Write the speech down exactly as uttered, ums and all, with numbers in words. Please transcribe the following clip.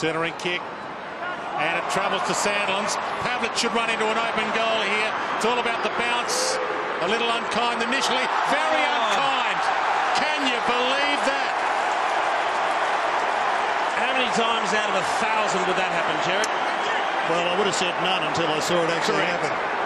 Centering kick. And it travels to Sandlands. Pavlich should run into an open goal here. It's all about the bounce. A little unkind initially. Very oh. unkind. Can you believe that? How many times out of a thousand would that happen, Jared? Well, I would have said none until I saw it actually Correct. happen.